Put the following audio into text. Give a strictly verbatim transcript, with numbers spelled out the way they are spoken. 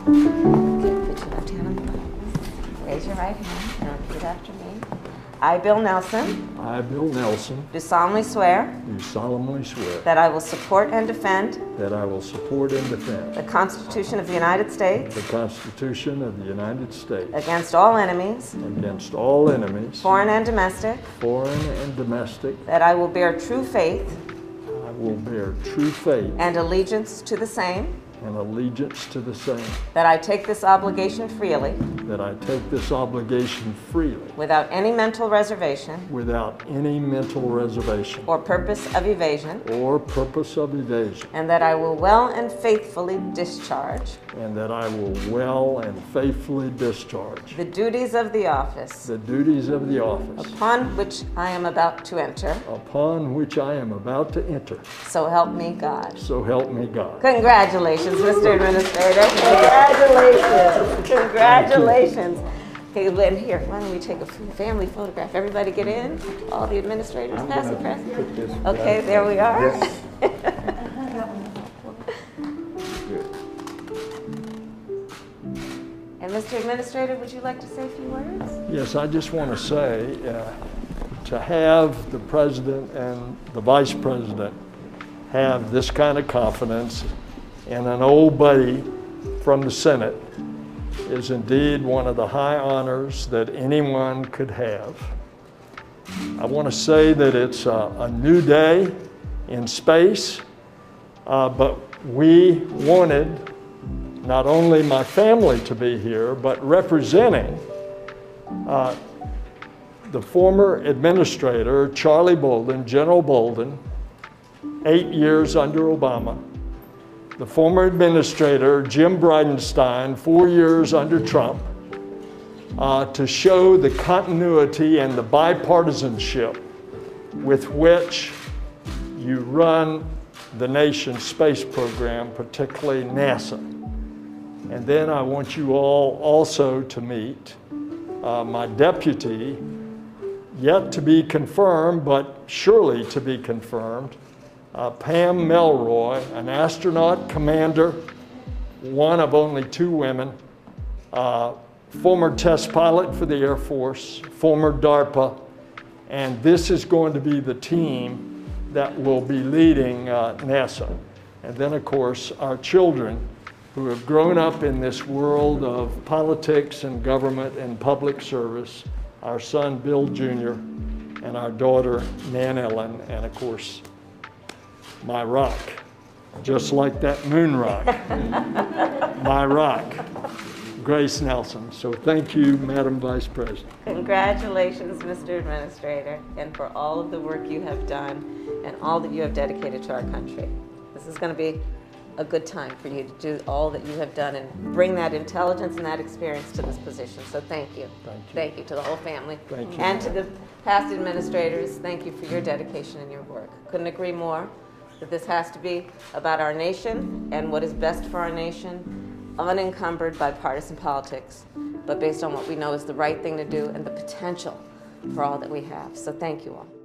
Put your left hand on the Bible. Raise your right hand and repeat after me. I, Bill Nelson, I, Bill Nelson, do solemnly swear do solemnly swear that I will support and defend that I will support and defend the Constitution of the United States the Constitution of the United States against all enemies, against all enemies, foreign and domestic, foreign and domestic. that I will bear true faith I will bear true faith and allegiance to the same, and allegiance to the same, that I take this obligation freely that I take this obligation freely without any mental reservation without any mental reservation or purpose of evasion, or purpose of evasion, and that I will well and faithfully discharge and that I will well and faithfully discharge the duties of the office the duties of the office upon which I am about to enter. upon which I am about to enter. So help me God. So help me God. Congratulations, Mister Administrator. Congratulations. Congratulations. Okay, then here, why don't we take a family photograph? Everybody get in? All the administrators, pass it, pass it. Okay, there we are. Yes. And Mister Administrator, would you like to say a few words? Yes, I just want to say uh, to have the President and the Vice President have this kind of confidence in an old buddy from the Senate is indeed one of the high honors that anyone could have. I want to say that it's a, a new day in space, uh, but we wanted not only my family to be here, but representing uh, the former administrator, Charlie Bolden, General Bolden, eight years under Obama, the former administrator, Jim Bridenstine, four years under Trump, uh, to show the continuity and the bipartisanship with which you run the nation's space program, particularly NASA. And then I want you all also to meet uh, my deputy, yet to be confirmed, but surely to be confirmed, uh, Pam Melroy, an astronaut commander, one of only two women, uh, former test pilot for the Air Force, former DARPA, and this is going to be the team that will be leading uh, NASA. And then, of course, our children who have grown up in this world of politics and government and public service, our son, Bill Junior, and our daughter, Nan Ellen, and of course, my rock, just like that moon rock, my rock, Grace Nelson. So thank you, Madam Vice President. Congratulations, Mister Administrator, and for all of the work you have done and all that you have dedicated to our country. This is going to be a good time for you to do all that you have done and bring that intelligence and that experience to this position. So thank you. Thank you. Thank you to the whole family. Thank you. And to the past administrators, thank you for your dedication and your work. Couldn't agree more that this has to be about our nation and what is best for our nation, unencumbered by partisan politics, but based on what we know is the right thing to do and the potential for all that we have. So thank you all.